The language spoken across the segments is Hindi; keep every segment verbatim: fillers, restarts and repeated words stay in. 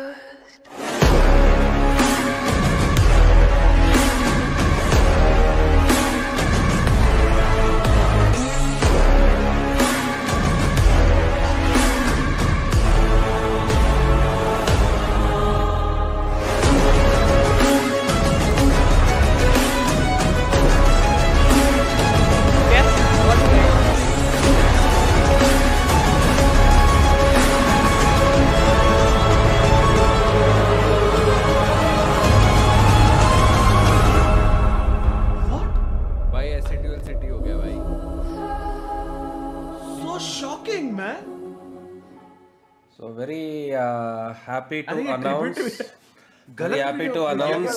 So very uh, happy to announce. Very happy to announce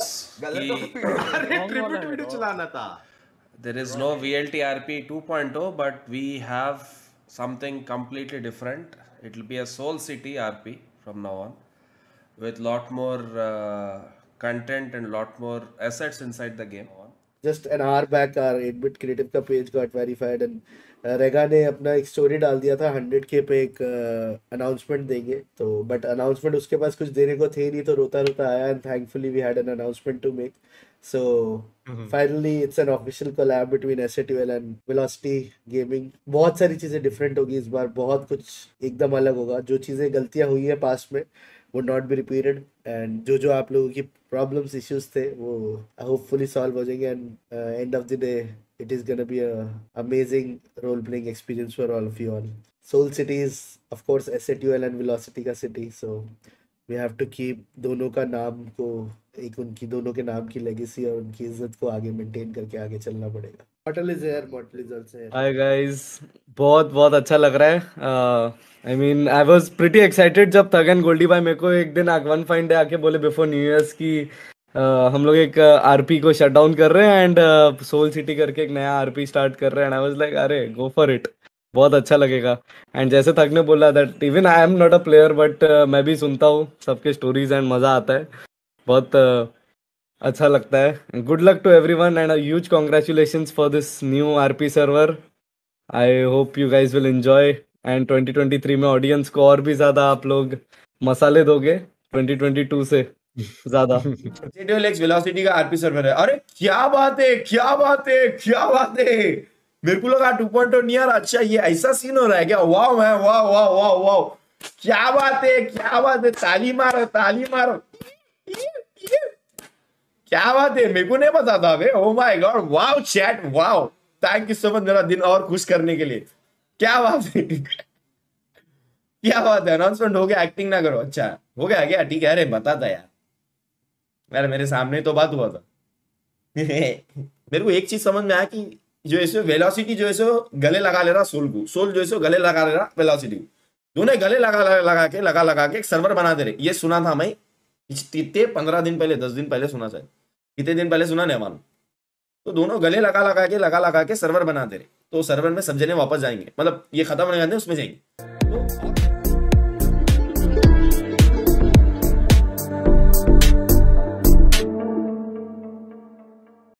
कि there is no V L T R P two point oh, but we have something completely different. It will be a Soul City R P from now on, with lot more uh, content and lot more assets inside the game. Just an hour back, our eight bit Creative का page got verified and uh, रेगा ने अपना एक स्टोरी डाल दिया था हंड्रेड के पे एक अनाउंसमेंट uh, देंगे तो बट अनाउंसमेंट उसके पास कुछ देने को थे नहीं तो रोता रोता आया and thankfully we had an announcement to make so finally it's an official collab between S A two L and Velocity Gaming. बहुत सारी चीजें डिफरेंट होगी इस बार, बहुत कुछ एकदम अलग होगा. जो चीजें गलतियां हुई है पास्ट में would not be repeated and जो जो आप लोगों की problems issues थे वो hopefully solve हो जाएंगे and uh, end of the day it is gonna be a amazing role playing experience for all of you all. Soul City is of course S A T U L and Velocity का city, so we have to keep दोनों का नाम को एक उनकी दोनों के नाम की legacy और उनकी इज्जत को आगे maintain करके आगे चलना पड़ेगा. Mortal is here, Mortal is also here. Hi guys, बहुत बहुत अच्छा लग रहा है. I mean I was pretty excited जब थगन गोल्डी भाई मेरे को एक दिन वन फाइन डे आके बोले बिफोर न्यू ईयर्स की uh, हम लोग एक आरपी uh, को शट डाउन कर रहे हैं एंड सोल सिटी करके एक नया आरपी स्टार्ट कर रहे हैं. आई वाज लाइक अरे गो फॉर इट, बहुत अच्छा लगेगा. एंड जैसे थग ने बोला that even I am not a player but मैं भी सुनता हूँ सबके स्टोरीज एंड मज़ा आता है, बहुत uh, अच्छा लगता है. Good luck to everyone and a huge congratulations for this new RP server. I hope you guys will enjoy and twenty twenty three में ऑडियंस को और भी ज्यादा आप लोग मसाले दोगे ट्वेंटी ट्वेंटी टू से ज्यादा. वेलोसिटी का आरपी सर्वर है. अरे क्या बात है, क्या बात है, क्या बात है. मेरे को लगा टू पॉइंट ओ नहीं यार. अच्छा ये ऐसा सीन हो रहा है क्या? वाह मैं वाह वाह वाह वाह, क्या बात है, क्या बात है. ताली मारो, ताली मारो, क्या बात है. मेरे को नहीं पता था बे. Oh my God, wow chat, wow. Thank you so much मेरा दिन और खुश करने के लिए. क्या बात है, क्या बात है. अनाउंसमेंट हो गया, एक्टिंग ना करो. अच्छा हो गया क्या? ठीक है. अरे बताता यार, यार मेरे सामने तो बात हुआ था. मेरे को एक चीज समझ में आया कि जो ऐसे वेलोसिटी जो ऐसे गले लगा ले रहा सोल को, सोल जो ऐसे गले लगा ले रहा वेलोसिटी को, दोनों गले लगा लगा के लगा लगा के एक सर्वर बना दे रहे. ये सुना था मैं कितने पंद्रह दिन पहले, दस दिन पहले सुना, शायद कितने दिन पहले सुना नहीं मालूम. तो दोनों गले लगा लगा के लगा लगा के सर्वर बना दे रहे. तो सर्वर में सब जने वापस जाएंगे, मतलब ये खत्म होने के बाद उसमें जाएंगे. तो